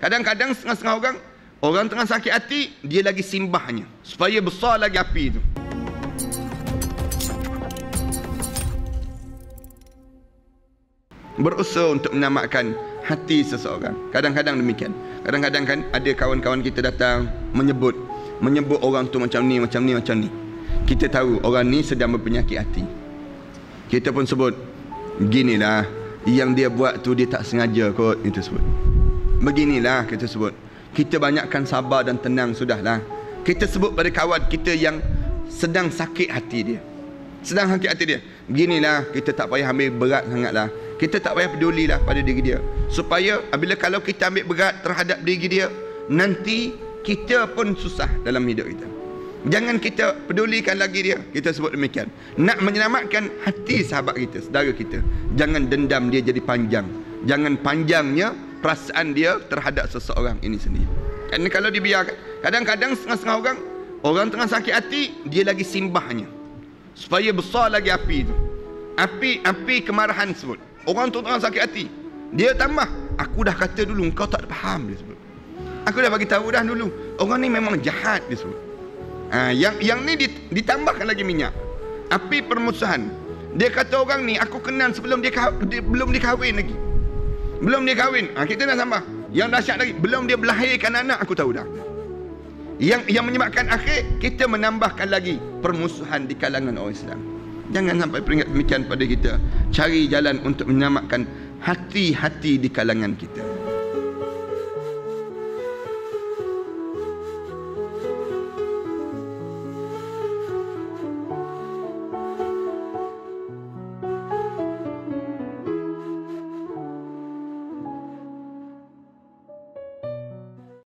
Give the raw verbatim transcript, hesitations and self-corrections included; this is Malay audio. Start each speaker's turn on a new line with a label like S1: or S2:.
S1: Kadang-kadang setengah-setengah orang, orang tengah sakit hati, dia lagi simbahnya supaya besar lagi api itu. Berusaha untuk menamatkan hati seseorang. Kadang-kadang demikian. Kadang-kadang kan ada kawan-kawan kita datang menyebut menyebut orang tu macam ni, macam ni, macam ni. Kita tahu orang ni sedang berpenyakit hati. Kita pun sebut, beginilah, yang dia buat tu dia tak sengaja kot, kita sebut. Beginilah kita sebut. Kita banyakkan sabar dan tenang, sudahlah. Kita sebut pada kawan kita yang sedang sakit hati dia, sedang sakit hati dia, beginilah, kita tak payah ambil berat sangatlah. Kita tak payah pedulilah pada diri dia. Supaya apabila kalau kita ambil berat terhadap diri dia, nanti kita pun susah dalam hidup kita. Jangan kita pedulikan lagi dia. Kita sebut demikian. Nak menyelamatkan hati sahabat kita, saudara kita, jangan dendam dia jadi panjang. Jangan panjangnya perasaan dia terhadap seseorang ini sendiri. Kerana kalau dibiarkan, kadang-kadang setengah-setengah orang, orang tengah sakit hati, dia lagi simbahnya supaya besar lagi api itu. Api, api kemarahan sebut. Orang tu tengah sakit hati, dia tambah, aku dah kata dulu, kau tak faham, dia sebut. Aku dah bagi tahu dah dulu, orang ni memang jahat, dia sebut. Ha, yang yang ni ditambahkan lagi minyak. Api permusuhan. Dia kata orang ni aku kenal sebelum dia, dia belum dikahwin lagi. Belum dia kahwin. Ha, kita dah tambah. Yang dahsyat lagi, belum dia melahirkan anak, aku tahu dah. Yang yang menyebabkan akhir kita menambahkan lagi permusuhan di kalangan orang Islam. Jangan sampai peringat demikian pada kita. Cari jalan untuk menyelamatkan hati-hati di kalangan kita.